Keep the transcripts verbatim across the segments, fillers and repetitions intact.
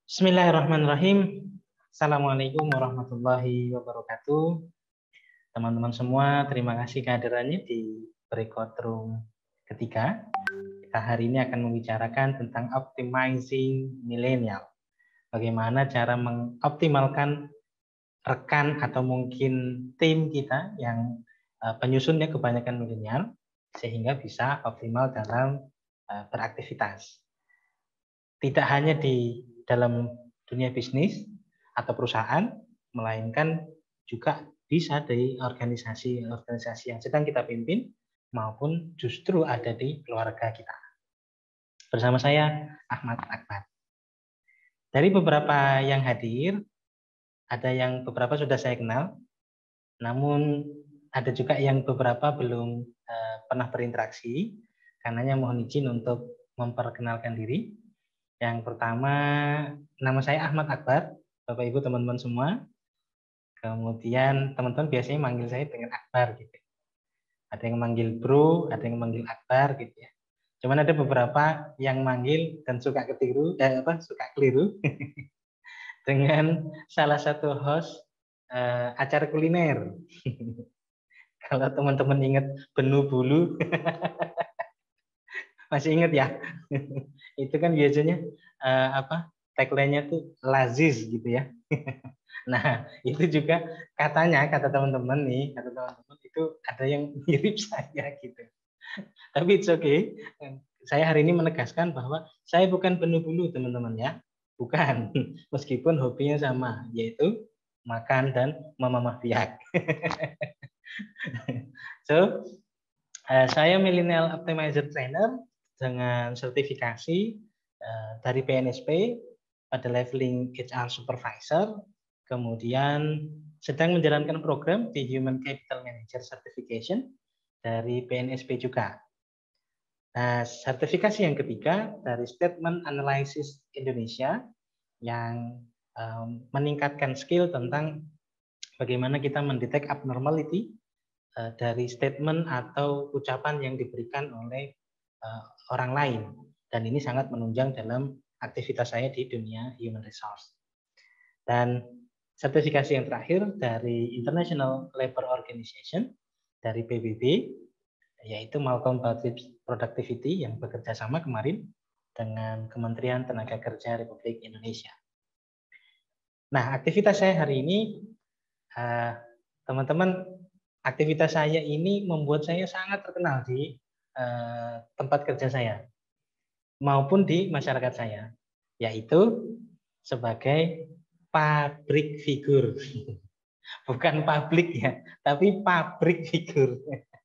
Bismillahirrahmanirrahim. Assalamualaikum warahmatullahi wabarakatuh. Teman-teman semua, terima kasih kehadirannya di breakout room ketiga. Kita hari ini akan membicarakan tentang optimizing millennial. Bagaimana cara mengoptimalkan rekan atau mungkin tim kita yang uh, penyusunnya kebanyakan milenial sehingga bisa optimal dalam uh, beraktivitas. Tidak hanya di dalam dunia bisnis atau perusahaan, melainkan juga bisa dari organisasi-organisasi yang sedang kita pimpin maupun justru ada di keluarga kita. Bersama saya Ahmad Akbar. Dari beberapa yang hadir, ada yang beberapa sudah saya kenal, namun ada juga yang beberapa belum uh, pernah berinteraksi, karenanya mohon izin untuk memperkenalkan diri. Yang pertama, nama saya Ahmad Akbar, Bapak Ibu teman-teman semua. Kemudian teman-teman biasanya manggil saya dengan Akbar gitu. Ada yang manggil Bro, ada yang manggil Akbar gitu ya. Cuman ada beberapa yang manggil dan suka ketiru, eh, apa, suka keliru dengan salah satu host eh, acara kuliner. Kalau teman-teman ingat Benu Bulu, masih ingat ya? Itu kan biasanya uh, apa tagline-nya tuh lazis gitu ya. Nah, itu juga katanya kata teman-teman nih, kata teman-teman itu ada yang mirip saya gitu. Tapi it's okay. Saya hari ini menegaskan bahwa saya bukan penuh bulu teman-teman ya. Bukan. Meskipun hobinya sama, yaitu makan dan memamah biak. So, uh, saya Millennial Optimizer Trainer dengan sertifikasi uh, dari P N S P pada leveling H R Supervisor, kemudian sedang menjalankan program di Human Capital Manager Certification dari P N S P juga. Nah, sertifikasi yang ketiga dari Statement Analysis Indonesia yang um, meningkatkan skill tentang bagaimana kita mendetek abnormality uh, dari statement atau ucapan yang diberikan oleh uh, orang lain. Dan ini sangat menunjang dalam aktivitas saya di dunia human resource. Dan sertifikasi yang terakhir dari International Labour Organization, dari P B B, yaitu Multi-Comparative Productivity yang bekerja sama kemarin dengan Kementerian Tenaga Kerja Republik Indonesia. Nah, aktivitas saya hari ini, teman-teman, aktivitas saya ini membuat saya sangat terkenal di uh, tempat kerja saya maupun di masyarakat saya, yaitu sebagai pabrik figur. Bukan publik ya, tapi pabrik figur.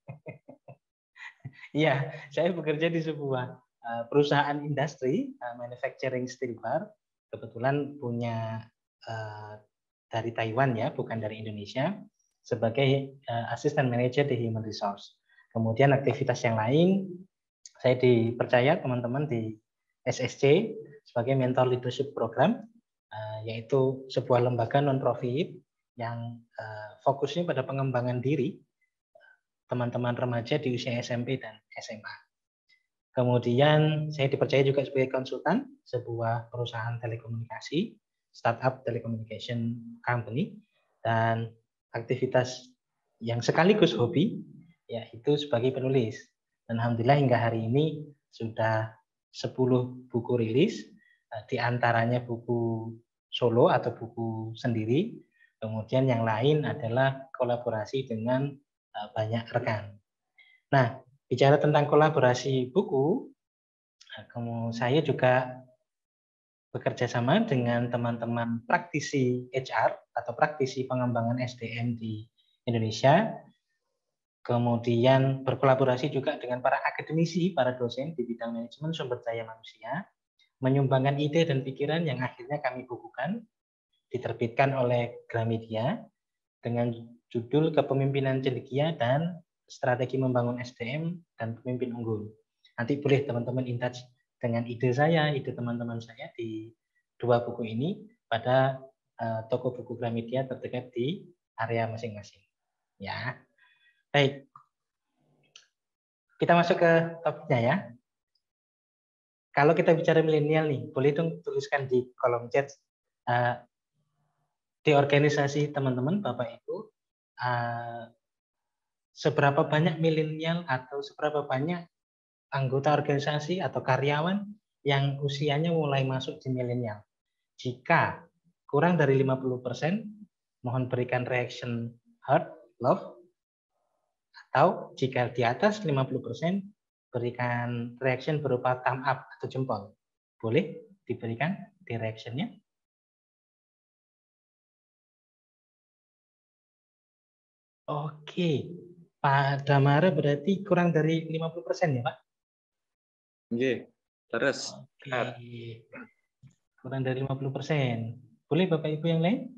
Iya, saya bekerja di sebuah uh, perusahaan industri uh, manufacturing steel bar. Kebetulan punya uh, dari Taiwan ya, bukan dari Indonesia, sebagai uh, asisten manajer di human resource. Kemudian aktivitas yang lain, saya dipercaya teman-teman di S S C sebagai mentor leadership program, uh, yaitu sebuah lembaga non-profit yang uh, fokusnya pada pengembangan diri teman-teman remaja di usia S M P dan S M A. Kemudian saya dipercaya juga sebagai konsultan sebuah perusahaan telekomunikasi, startup telecommunication company, dan aktivitas yang sekaligus hobi, yaitu sebagai penulis. Dan alhamdulillah hingga hari ini sudah sepuluh buku rilis, di antaranya buku solo atau buku sendiri, kemudian yang lain adalah kolaborasi dengan banyak rekan. Nah, bicara tentang kolaborasi buku, kemudian saya juga bekerja sama dengan teman-teman praktisi H R atau praktisi pengembangan S D M di Indonesia, kemudian berkolaborasi juga dengan para akademisi, para dosen di bidang manajemen sumber daya manusia, menyumbangkan ide dan pikiran yang akhirnya kami bukukan, diterbitkan oleh Gramedia dengan judul Kepemimpinan Cendekia dan Strategi Membangun S D M dan Pemimpin Unggul. Nanti boleh teman-teman in touch dengan ide saya, ide teman-teman saya di dua buku ini pada uh, toko buku Gramedia terdekat di area masing-masing. Ya, baik. Kita masuk ke topiknya ya. Kalau kita bicara milenial nih, boleh dong tuliskan di kolom chat uh, di organisasi teman-teman, Bapak Ibu, uh, seberapa banyak milenial atau seberapa banyak anggota organisasi atau karyawan yang usianya mulai masuk di milenial. Jika kurang dari lima puluh persen, mohon berikan reaction heart, love, atau jika di atas lima puluh persen, berikan reaction berupa thumb up atau jempol. Boleh diberikan di reaction-nya? Oke, Pak Damara berarti kurang dari lima puluh persen ya, Pak? Oke, terus. Oke, kurang dari lima puluh persen. Boleh Bapak Ibu yang lain?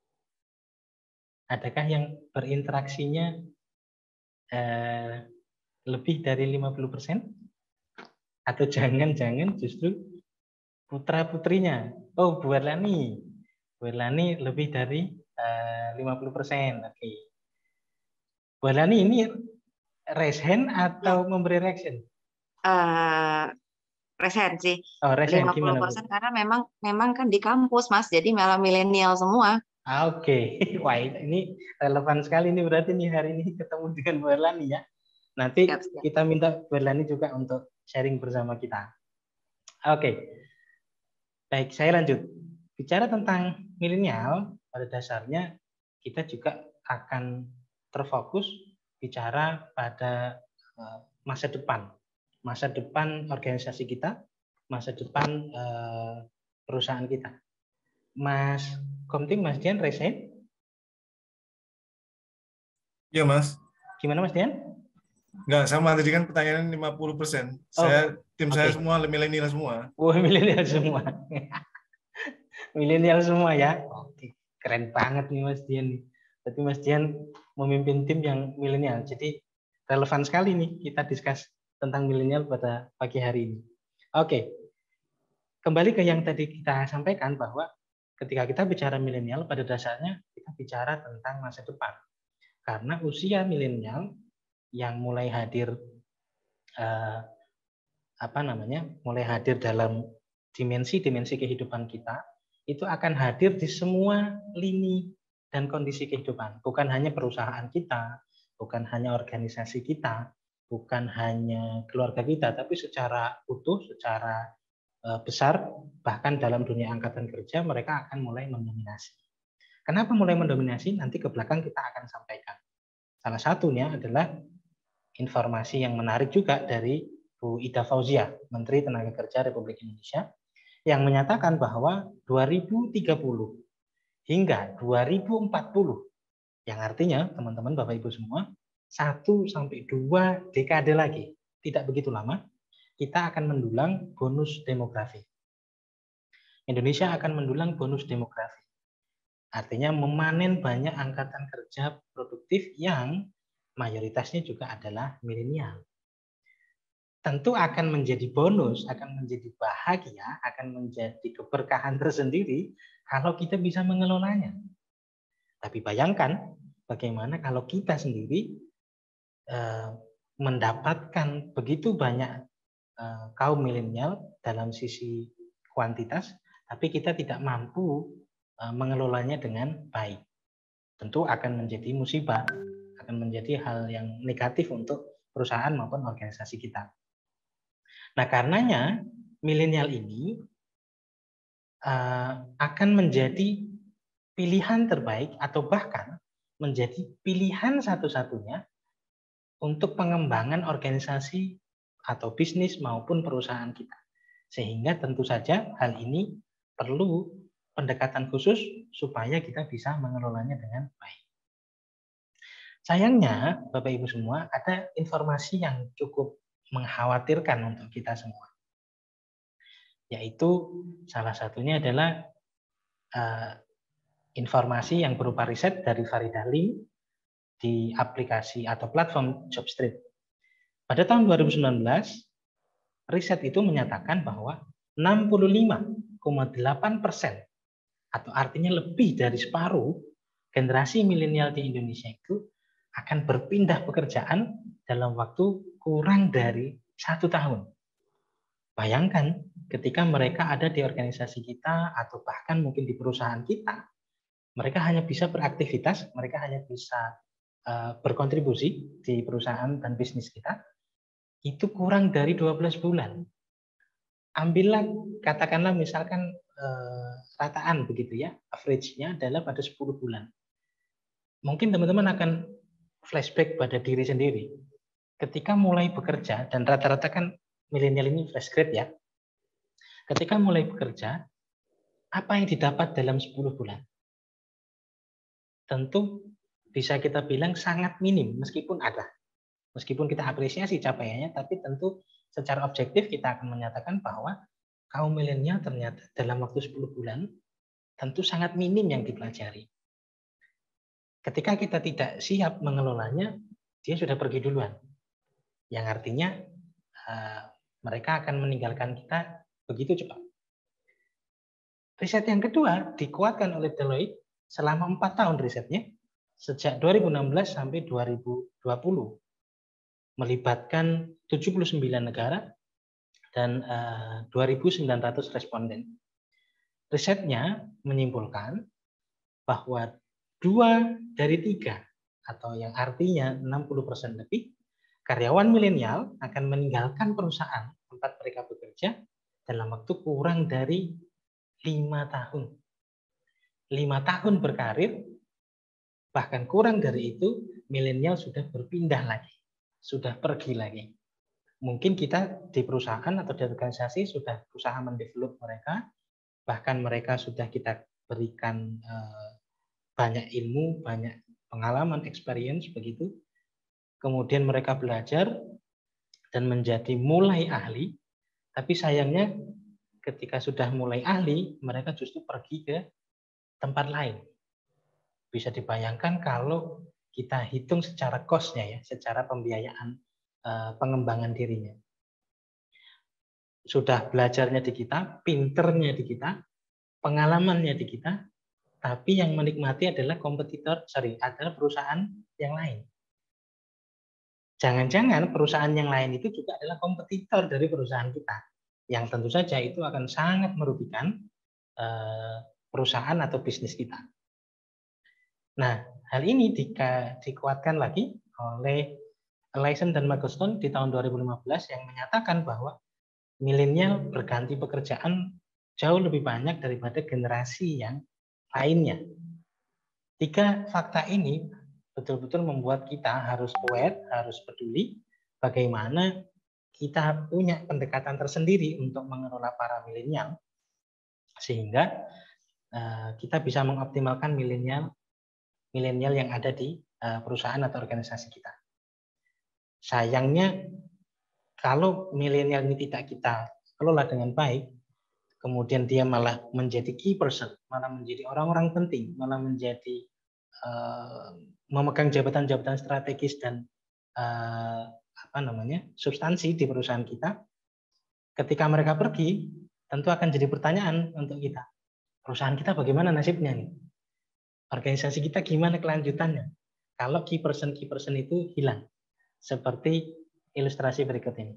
Adakah yang berinteraksinya eh, lebih dari lima puluh persen? Atau jangan-jangan justru putra-putrinya? Oh, Bu Erlani. Bu Erlani lebih dari eh, lima puluh persen. Oke. Bu Erlani ini raise hand atau memberi reaction? Uh, Resen sih. Oh, raise hand. Gimana, Bu? Karena memang memang kan di kampus, Mas. Jadi malah milenial semua. Ah, Oke, okay. Wah ini relevan sekali nih berarti nih hari ini ketemu dengan Bu Erlani ya. Nanti siap, siap. Kita minta Bu Erlani juga untuk sharing bersama kita. Oke, okay. Baik saya lanjut. Bicara tentang milenial, pada dasarnya kita juga akan terfokus bicara pada masa depan. Masa depan organisasi kita, masa depan perusahaan kita. Mas Komting, Mas Dian, raise hand? Iya, Mas. Gimana, Mas Dian? Enggak, sama tadi kan pertanyaan lima puluh persen. Oh, saya, tim okay. saya semua milenial semua. Oh, milenial semua. Milenial semua ya. Oke, keren banget nih Mas Dian. Berarti Mas Dian memimpin tim yang milenial. Jadi relevan sekali nih kita discuss tentang milenial pada pagi hari ini. Oke. Kembali ke yang tadi kita sampaikan bahwa ketika kita bicara milenial, pada dasarnya kita bicara tentang masa depan. Karena usia milenial yang mulai hadir eh, apa namanya, mulai hadir dalam dimensi-dimensi kehidupan kita, itu akan hadir di semua lini dan kondisi kehidupan. Bukan hanya perusahaan kita, bukan hanya organisasi kita, bukan hanya keluarga kita, tapi secara utuh, secara eh, besar, bahkan dalam dunia angkatan kerja mereka akan mulai mendominasi. Kenapa mulai mendominasi? Nanti ke belakang kita akan sampaikan. Salah satunya adalah informasi yang menarik juga dari Bu Ida Fauzia, Menteri Tenaga Kerja Republik Indonesia, yang menyatakan bahwa dua ribu tiga puluh hingga dua ribu empat puluh, yang artinya teman-teman Bapak Ibu semua, satu sampai dua dekade lagi, tidak begitu lama, kita akan mendulang bonus demografi. Indonesia akan mendulang bonus demografi. Artinya memanen banyak angkatan kerja produktif yang mayoritasnya juga adalah milenial. Tentu akan menjadi bonus, akan menjadi bahagia, akan menjadi keberkahan tersendiri kalau kita bisa mengelolanya. Tapi bayangkan bagaimana kalau kita sendiri eh, mendapatkan begitu banyak eh, kaum milenial dalam sisi kuantitas, tapi kita tidak mampu eh, mengelolanya dengan baik. Tentu akan menjadi musibah, akan menjadi hal yang negatif untuk perusahaan maupun organisasi kita. Nah, karenanya milenial ini uh, akan menjadi pilihan terbaik atau bahkan menjadi pilihan satu-satunya untuk pengembangan organisasi atau bisnis maupun perusahaan kita. Sehingga tentu saja hal ini perlu pendekatan khusus supaya kita bisa mengelolanya dengan baik. Sayangnya, Bapak Ibu semua, ada informasi yang cukup mengkhawatirkan untuk kita semua. Yaitu salah satunya adalah uh, informasi yang berupa riset dari Faridah Lim di aplikasi atau platform Jobstreet. Pada tahun dua ribu sembilan belas, riset itu menyatakan bahwa enam puluh lima koma delapan persen atau artinya lebih dari separuh generasi milenial di Indonesia itu akan berpindah pekerjaan dalam waktu kurang dari satu tahun. Bayangkan ketika mereka ada di organisasi kita atau bahkan mungkin di perusahaan kita, mereka hanya bisa beraktivitas, mereka hanya bisa uh, berkontribusi di perusahaan dan bisnis kita, itu kurang dari dua belas bulan. Ambillah, katakanlah misalkan uh, rataan begitu ya, average-nya adalah pada sepuluh bulan. Mungkin teman-teman akan flashback pada diri sendiri. Ketika mulai bekerja, dan rata-rata kan milenial ini fresh grade ya, ketika mulai bekerja, apa yang didapat dalam sepuluh bulan? Tentu bisa kita bilang sangat minim, meskipun ada. Meskipun kita apresiasi capaiannya, tapi tentu secara objektif kita akan menyatakan bahwa kaum milenial ternyata dalam waktu sepuluh bulan tentu sangat minim yang dipelajari. Ketika kita tidak siap mengelolanya, dia sudah pergi duluan. Yang artinya uh, mereka akan meninggalkan kita begitu cepat. Riset yang kedua dikuatkan oleh Deloitte selama empat tahun risetnya, sejak dua ribu enam belas sampai dua ribu dua puluh, melibatkan tujuh puluh sembilan negara dan uh, dua ribu sembilan ratus responden. Risetnya menyimpulkan bahwa dua dari tiga, atau yang artinya enam puluh persen lebih, karyawan milenial akan meninggalkan perusahaan tempat mereka bekerja dalam waktu kurang dari lima tahun. Lima tahun berkarir, bahkan kurang dari itu, milenial sudah berpindah lagi, sudah pergi lagi. Mungkin kita di perusahaan atau di organisasi sudah berusaha mendevelop mereka, bahkan mereka sudah kita berikan eh, banyak ilmu, banyak pengalaman, experience begitu. Kemudian mereka belajar dan menjadi mulai ahli, tapi sayangnya ketika sudah mulai ahli, mereka justru pergi ke tempat lain. Bisa dibayangkan kalau kita hitung secara cost-nya ya, secara pembiayaan eh, pengembangan dirinya. Sudah belajarnya di kita, pinternya di kita, pengalamannya di kita, tapi yang menikmati adalah kompetitor, sorry, adalah perusahaan yang lain. Jangan-jangan perusahaan yang lain itu juga adalah kompetitor dari perusahaan kita, yang tentu saja itu akan sangat merugikan eh, perusahaan atau bisnis kita. Nah, hal ini di, dikuatkan lagi oleh Leisen dan Magelstone di tahun dua ribu lima belas yang menyatakan bahwa milenial berganti pekerjaan jauh lebih banyak daripada generasi yang lainnya. Tiga fakta ini betul-betul membuat kita harus aware, harus peduli bagaimana kita punya pendekatan tersendiri untuk mengelola para milenial sehingga uh, kita bisa mengoptimalkan milenial milenial yang ada di uh, perusahaan atau organisasi kita. Sayangnya kalau milenial ini tidak kita kelola dengan baik, kemudian dia malah menjadi key person, malah menjadi orang-orang penting, malah menjadi uh, memegang jabatan-jabatan strategis dan uh, apa namanya substansi di perusahaan kita. Ketika mereka pergi, tentu akan jadi pertanyaan untuk kita. Perusahaan kita bagaimana nasibnya nih? Organisasi kita gimana kelanjutannya? Kalau key person key person itu hilang, seperti ilustrasi berikut ini.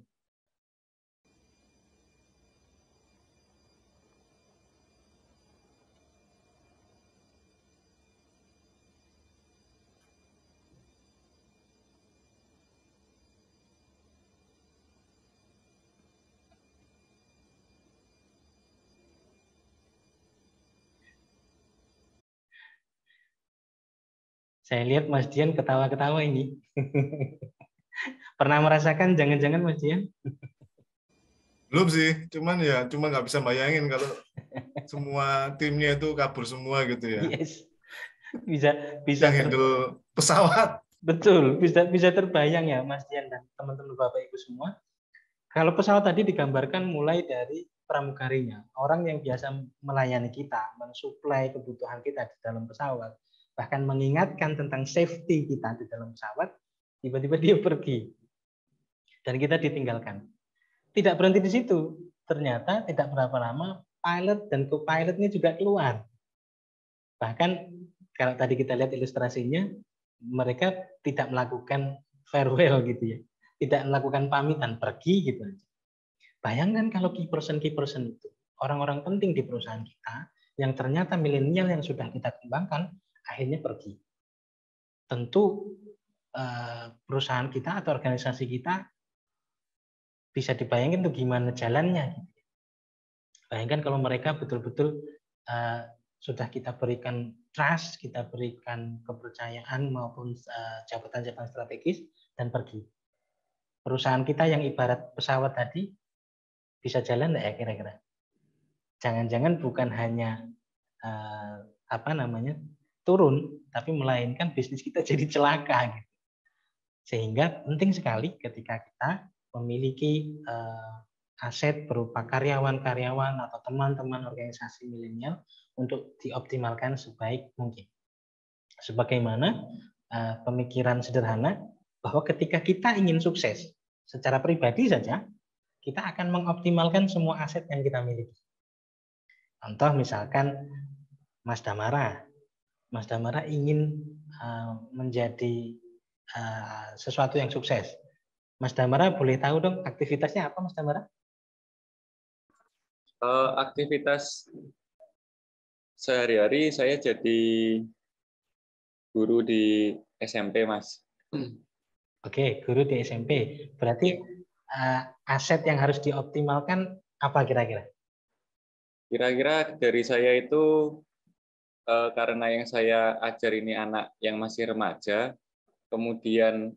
Saya lihat Mas Dian ketawa-ketawa ini. Pernah merasakan jangan-jangan Mas Dian? Belum sih, cuman ya cuma nggak bisa bayangin kalau semua timnya itu kabur semua gitu ya. Yes. Bisa bisa yang handle pesawat. Betul, bisa bisa terbayang ya Mas Dian dan teman-teman Bapak Ibu semua. Kalau pesawat tadi digambarkan mulai dari pramugarinya, orang yang biasa melayani kita, mensuplai kebutuhan kita di dalam pesawat, bahkan mengingatkan tentang safety kita di dalam pesawat, tiba-tiba dia pergi dan kita ditinggalkan. Tidak berhenti di situ, ternyata tidak berapa lama pilot dan co-pilot ini juga keluar. Bahkan kalau tadi kita lihat ilustrasinya, mereka tidak melakukan farewell gitu ya, tidak melakukan pamitan, pergi gitu aja. Bayangkan kalau key person-key person itu, orang-orang penting di perusahaan kita, yang ternyata milenial yang sudah kita kembangkan, akhirnya pergi. Tentu perusahaan kita atau organisasi kita bisa dibayangkan tuh gimana jalannya. Bayangkan kalau mereka betul-betul uh, sudah kita berikan trust, kita berikan kepercayaan maupun jabatan-jabatan uh, strategis dan pergi. Perusahaan kita yang ibarat pesawat tadi bisa jalan enggak ya kira-kira? Jangan-jangan bukan hanya uh, apa namanya turun, tapi melainkan bisnis kita jadi celaka gitu. Sehingga penting sekali ketika kita memiliki uh, aset berupa karyawan-karyawan atau teman-teman organisasi milenial untuk dioptimalkan sebaik mungkin. Sebagaimana uh, pemikiran sederhana bahwa ketika kita ingin sukses secara pribadi saja, kita akan mengoptimalkan semua aset yang kita miliki. Contoh misalkan Mas Damara. Mas Damara ingin uh, menjadi uh, sesuatu yang sukses. Mas Damara boleh tahu dong aktivitasnya apa, Mas Damara? Uh, aktivitas sehari-hari saya jadi guru di S M P, Mas. Oke, guru di S M P. Berarti uh, aset yang harus dioptimalkan apa kira-kira? Kira-kira dari saya itu uh, karena yang saya ajar ini anak yang masih remaja, kemudian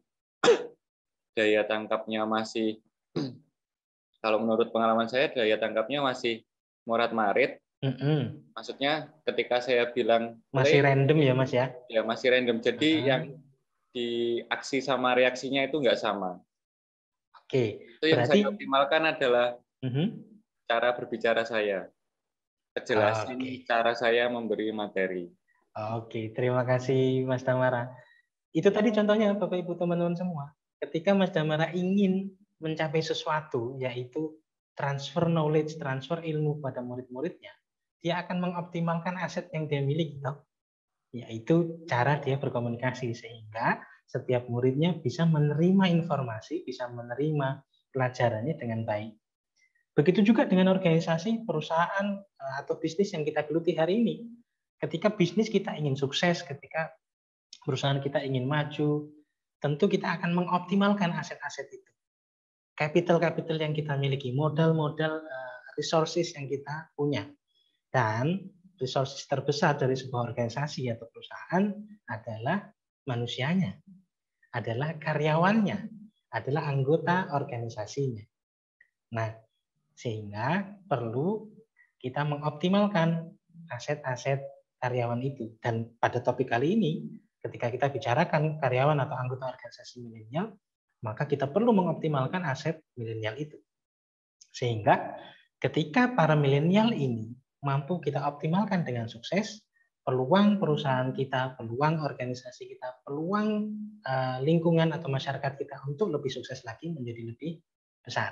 daya tangkapnya masih, kalau menurut pengalaman saya, daya tangkapnya masih morat-marit. Mm-hmm. Maksudnya ketika saya bilang masih random ya Mas ya? Ya masih random. Jadi uh-huh. yang di aksi sama reaksinya itu nggak sama. Oke. Itu yang berarti... saya optimalkan adalah uh-huh. cara berbicara saya, kejelasan okay. cara saya memberi materi. Oke, terima kasih Mas Damara. Itu tadi contohnya Bapak Ibu teman-teman semua. Ketika Mas Damara ingin mencapai sesuatu, yaitu transfer knowledge, transfer ilmu pada murid-muridnya, dia akan mengoptimalkan aset yang dia miliki, yaitu cara dia berkomunikasi, sehingga setiap muridnya bisa menerima informasi, bisa menerima pelajarannya dengan baik. Begitu juga dengan organisasi, perusahaan, atau bisnis yang kita geluti hari ini. Ketika bisnis kita ingin sukses, ketika perusahaan kita ingin maju, tentu kita akan mengoptimalkan aset-aset itu. Capital-capital yang kita miliki, modal-modal uh, resources yang kita punya. Dan resources terbesar dari sebuah organisasi atau perusahaan adalah manusianya, adalah karyawannya, adalah anggota organisasinya. Nah, sehingga perlu kita mengoptimalkan aset-aset karyawan itu. Dan pada topik kali ini, ketika kita bicarakan karyawan atau anggota organisasi milenial, maka kita perlu mengoptimalkan aset milenial itu. Sehingga ketika para milenial ini mampu kita optimalkan dengan sukses, peluang perusahaan kita, peluang organisasi kita, peluang uh, lingkungan atau masyarakat kita untuk lebih sukses lagi menjadi lebih besar.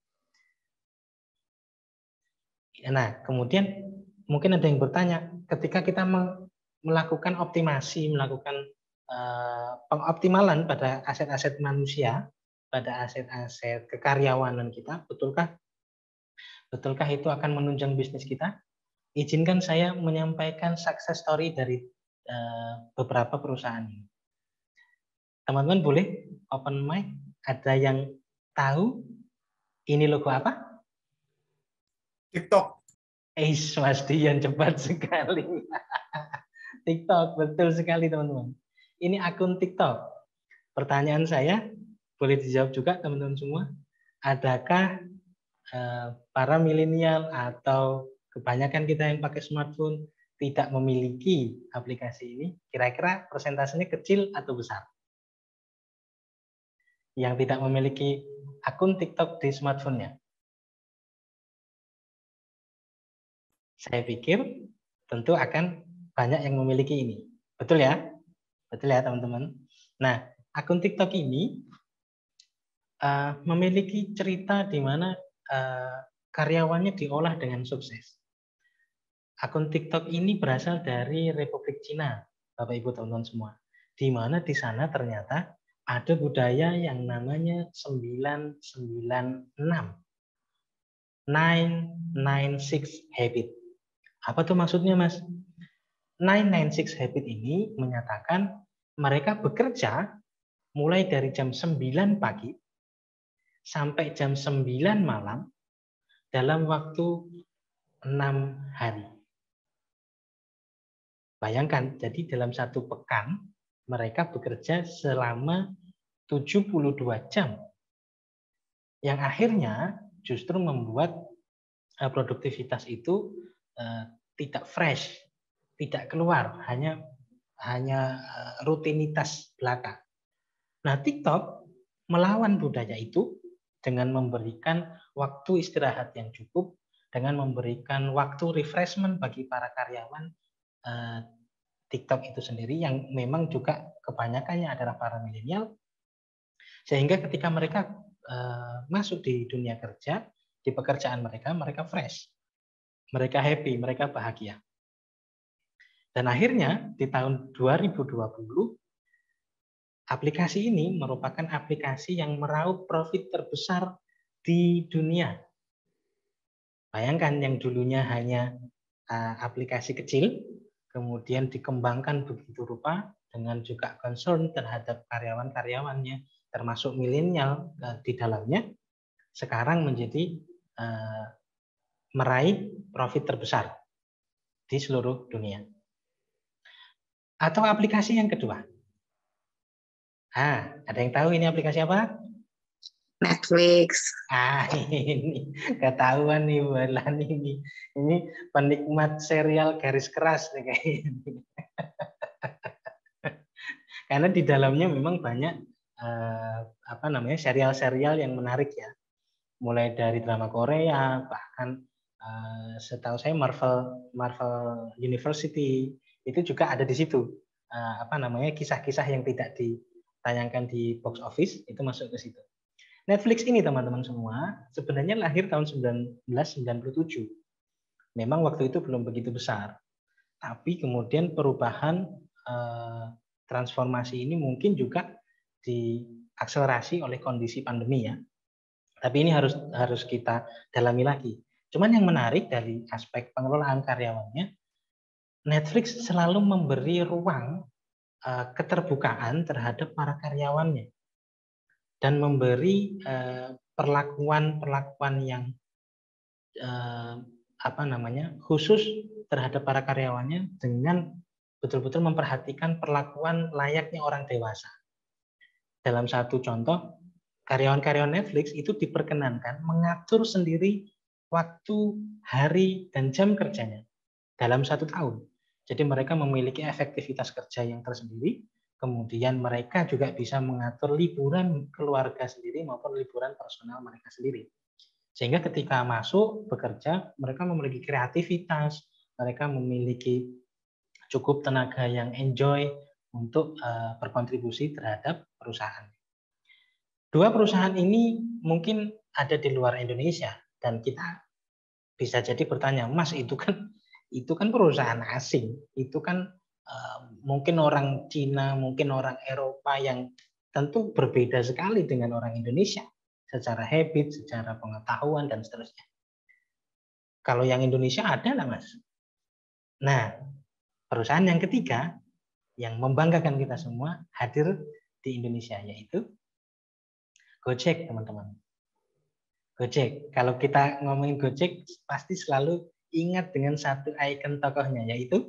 Nah, kemudian mungkin ada yang bertanya, ketika kita melakukan optimasi, melakukan uh, pengoptimalan pada aset-aset manusia, pada aset-aset kekaryawanan kita, betulkah? Betulkah itu akan menunjang bisnis kita? Izinkan saya menyampaikan success story dari uh, beberapa perusahaan ini. Teman-teman boleh open mic? Ada yang tahu ini logo apa? TikTok. Eh, Mas Dian cepat sekali. TikTok, betul sekali teman-teman. Ini akun TikTok. Pertanyaan saya, boleh dijawab juga teman-teman semua. Adakah uh, para milenial atau kebanyakan kita yang pakai smartphone tidak memiliki aplikasi ini? Kira-kira persentasenya kecil atau besar? Yang tidak memiliki akun TikTok di smartphone-nya. Saya pikir tentu akan banyak yang memiliki ini. Betul ya? Betul ya teman-teman? Nah, akun TikTok ini uh, memiliki cerita di mana uh, karyawannya diolah dengan sukses. Akun TikTok ini berasal dari Republik Cina, Bapak Ibu teman-teman semua. Di mana di sana ternyata ada budaya yang namanya sembilan sembilan enam. nine nine six Habit. Apa tuh maksudnya, Mas? nine nine six Habit ini menyatakan mereka bekerja mulai dari jam sembilan pagi sampai jam sembilan malam dalam waktu enam hari. Bayangkan, jadi dalam satu pekan mereka bekerja selama tujuh puluh dua jam. Yang akhirnya justru membuat produktivitas itu uh, tidak fresh, tidak keluar, hanya hanya rutinitas belaka. Nah, TikTok melawan budaya itu dengan memberikan waktu istirahat yang cukup, dengan memberikan waktu refreshment bagi para karyawan uh, TikTok itu sendiri yang memang juga kebanyakannya adalah para milenial, sehingga ketika mereka uh, masuk di dunia kerja, di pekerjaan mereka, mereka fresh, mereka happy, mereka bahagia. Dan akhirnya di tahun dua ribu dua puluh, aplikasi ini merupakan aplikasi yang meraup profit terbesar di dunia. Bayangkan, yang dulunya hanya uh, aplikasi kecil, kemudian dikembangkan begitu rupa dengan juga concern terhadap karyawan-karyawannya, termasuk milenial uh, di dalamnya, sekarang menjadi uh, meraih profit terbesar di seluruh dunia. Atau aplikasi yang kedua. Ah, ada yang tahu ini aplikasi apa? Netflix. Ah, ini ketahuan nih Bulan ini. Ini penikmat serial garis keras nih kayaknya. Karena di dalamnya memang banyak eh, apa namanya serial-serial yang menarik ya. Mulai dari drama Korea, bahkan eh, setahu saya Marvel Marvel University itu juga ada di situ. Eh, apa namanya kisah-kisah yang tidak ditayangkan di box office itu masuk ke situ. Netflix ini teman-teman semua sebenarnya lahir tahun seribu sembilan ratus sembilan puluh tujuh. Memang waktu itu belum begitu besar. Tapi kemudian perubahan eh, transformasi ini mungkin juga diakselerasi oleh kondisi pandemi ya. Tapi ini harus harus kita dalami lagi. Cuman yang menarik dari aspek pengelolaan karyawannya, Netflix selalu memberi ruang eh, keterbukaan terhadap para karyawannya. Dan memberi perlakuan-perlakuan eh, yang eh, apa namanya khusus terhadap para karyawannya dengan betul-betul memperhatikan perlakuan layaknya orang dewasa. Dalam satu contoh, karyawan-karyawan Netflix itu diperkenankan mengatur sendiri waktu, hari, dan jam kerjanya dalam satu tahun. Jadi mereka memiliki efektivitas kerja yang tersendiri. Kemudian mereka juga bisa mengatur liburan keluarga sendiri maupun liburan personal mereka sendiri. Sehingga ketika masuk bekerja, mereka memiliki kreativitas, mereka memiliki cukup tenaga yang enjoy untuk uh, berkontribusi terhadap perusahaan. Dua perusahaan ini mungkin ada di luar Indonesia dan kita bisa jadi bertanya, Mas itu kan itu kan perusahaan asing, itu kan Uh, mungkin orang Cina, mungkin orang Eropa yang tentu berbeda sekali dengan orang Indonesia secara habit, secara pengetahuan dan seterusnya. Kalau yang Indonesia ada lah Mas. Nah, perusahaan yang ketiga yang membanggakan kita semua hadir di Indonesia yaitu Gojek, teman-teman. Gojek. Kalau kita ngomongin Gojek pasti selalu ingat dengan satu ikon tokohnya yaitu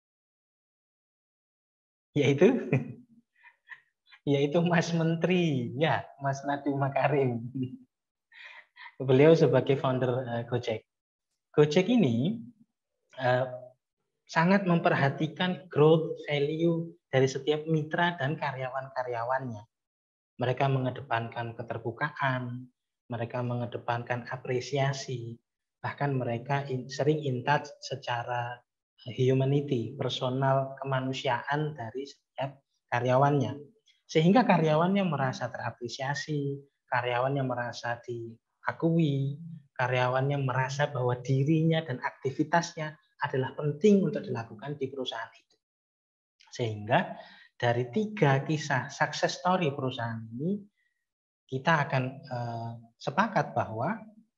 yaitu yaitu Mas Menteri, ya, Mas Nadiem Makarim. Beliau sebagai founder uh, Gojek. Gojek ini uh, sangat memperhatikan growth value dari setiap mitra dan karyawan-karyawannya. Mereka mengedepankan keterbukaan, mereka mengedepankan apresiasi, bahkan mereka in, sering in touch secara humanity, personal kemanusiaan dari setiap karyawannya. Sehingga karyawannya merasa terapresiasi, karyawannya merasa diakui, karyawannya merasa bahwa dirinya dan aktivitasnya adalah penting untuk dilakukan di perusahaan itu. Sehingga dari tiga kisah success story perusahaan ini, kita akan eh, sepakat bahwa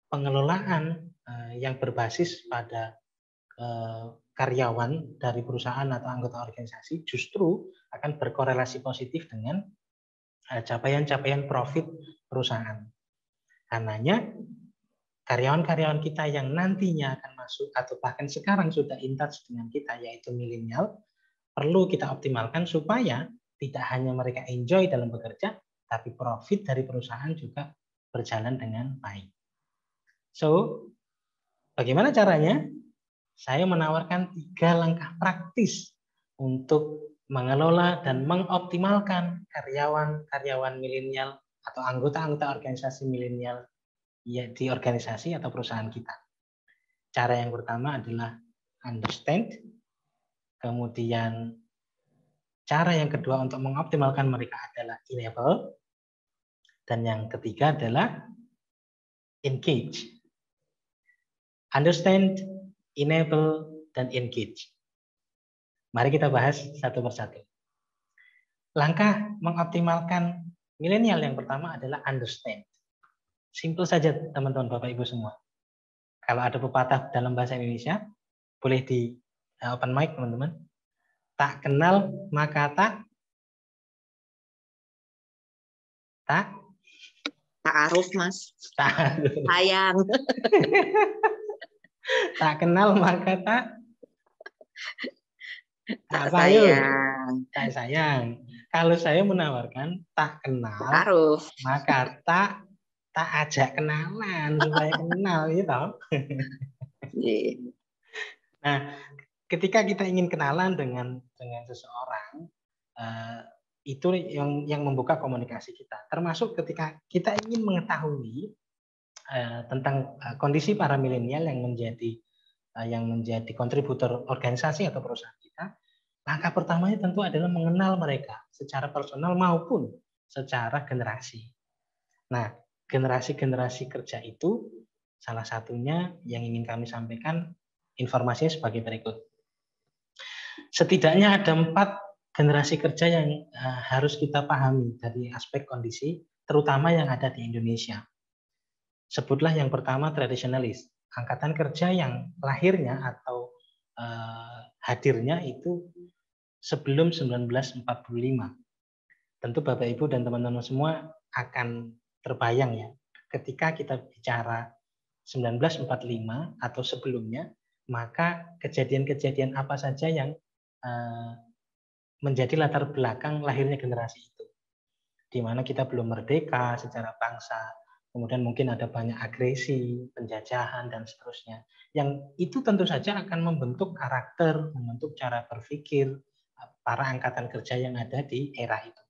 pengelolaan uh, yang berbasis pada uh, karyawan dari perusahaan atau anggota organisasi justru akan berkorelasi positif dengan uh, capaian-capaian profit perusahaan. Karenanya karyawan-karyawan kita yang nantinya akan masuk atau bahkan sekarang sudah in touch dengan kita yaitu milenial perlu kita optimalkan supaya tidak hanya mereka enjoy dalam bekerja tapi profit dari perusahaan juga berjalan dengan baik. So, bagaimana caranya? Saya menawarkan tiga langkah praktis untuk mengelola dan mengoptimalkan karyawan-karyawan milenial atau anggota-anggota organisasi milenial ya, di organisasi atau perusahaan kita. Cara yang pertama adalah understand, kemudian cara yang kedua untuk mengoptimalkan mereka adalah enable, dan yang ketiga adalah engage. Understand, enable, dan engage. Mari kita bahas satu persatu. Langkah mengoptimalkan milenial yang pertama adalah understand. Simple saja teman-teman, Bapak Ibu semua. Kalau ada pepatah dalam bahasa Indonesia, boleh di open mic teman-teman. Tak kenal maka tak tak Ta'aruf, Mas. Ta'aruf. Sayang. Tak kenal maka tak tak sayang. Tak sayang. Kalau saya menawarkan tak kenal Ta'aruf. maka tak tak ajak kenalan supaya kenal gitu. Nah, ketika kita ingin kenalan dengan dengan seseorang, uh, itu yang yang membuka komunikasi kita. Termasuk ketika kita ingin mengetahui uh, tentang uh, kondisi para milenial yang menjadi uh, yang menjadi kontributor organisasi atau perusahaan kita. Langkah pertamanya tentu adalah mengenal mereka secara personal maupun secara generasi. Nah, generasi-generasi kerja itu salah satunya yang ingin kami sampaikan informasinya sebagai berikut. Setidaknya ada empat generasi kerja yang uh, harus kita pahami dari aspek kondisi, terutama yang ada di Indonesia. Sebutlah yang pertama tradisionalis, angkatan kerja yang lahirnya atau uh, hadirnya itu sebelum seribu sembilan ratus empat puluh lima. Tentu Bapak Ibu dan teman-teman semua akan terbayang ya, ketika kita bicara seribu sembilan ratus empat puluh lima atau sebelumnya, maka kejadian-kejadian apa saja yang uh, menjadi latar belakang lahirnya generasi itu. Di mana kita belum merdeka secara bangsa, kemudian mungkin ada banyak agresi, penjajahan, dan seterusnya. Yang itu tentu saja akan membentuk karakter, membentuk cara berpikir para angkatan kerja yang ada di era itu.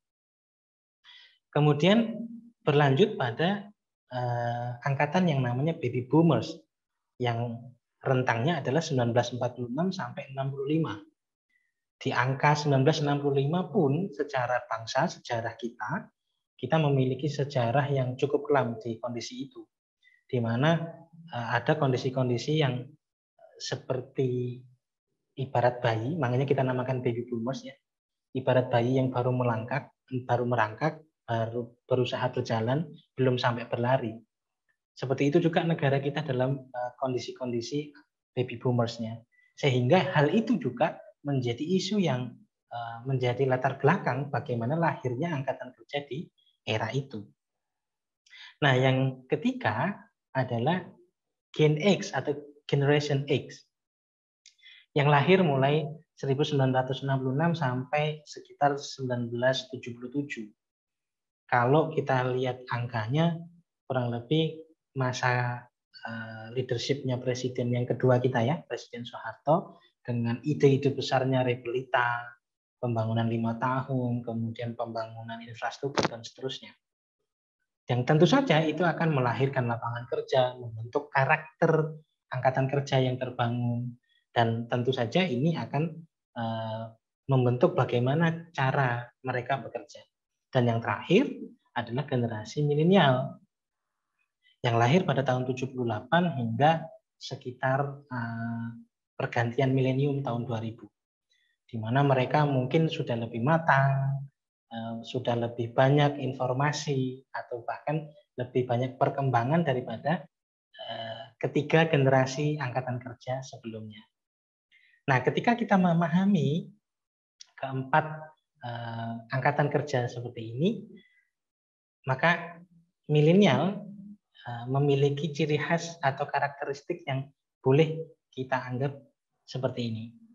Kemudian berlanjut pada uh, angkatan yang namanya baby boomers, yang rentangnya adalah seribu sembilan ratus empat puluh enam sampai enam puluh lima. Di angka seribu sembilan ratus enam puluh lima pun secara bangsa, sejarah kita, kita memiliki sejarah yang cukup kelam di kondisi itu. Di mana uh, ada kondisi-kondisi yang seperti ibarat bayi, makanya kita namakan baby boomers ya. Ibarat bayi yang baru melangkah, baru merangkak, baru berusaha berjalan, belum sampai berlari. Seperti itu juga negara kita dalam kondisi-kondisi baby boomers-nya. Sehingga hal itu juga menjadi isu yang menjadi latar belakang bagaimana lahirnya angkatan kerja di era itu. Nah, yang ketiga adalah Gen X atau Generation X yang lahir mulai seribu sembilan ratus enam puluh enam sampai sekitar seribu sembilan ratus tujuh puluh tujuh. Kalau kita lihat angkanya, kurang lebih masa uh, leadership-nya presiden yang kedua kita ya, Presiden Soeharto, dengan ide-ide besarnya Repelita, pembangunan lima tahun, kemudian pembangunan infrastruktur, dan seterusnya. Yang tentu saja itu akan melahirkan lapangan kerja, membentuk karakter angkatan kerja yang terbangun, dan tentu saja ini akan uh, membentuk bagaimana cara mereka bekerja. Dan yang terakhir adalah generasi milenial yang lahir pada tahun tujuh puluh delapan hingga sekitar uh, pergantian milenium tahun dua ribu. Di mana mereka mungkin sudah lebih matang, uh, sudah lebih banyak informasi, atau bahkan lebih banyak perkembangan daripada ketiga generasi angkatan kerja sebelumnya. Nah, ketika kita memahami keempat eh, angkatan kerja seperti ini, maka milenial eh, memiliki ciri khas atau karakteristik yang boleh kita anggap seperti ini.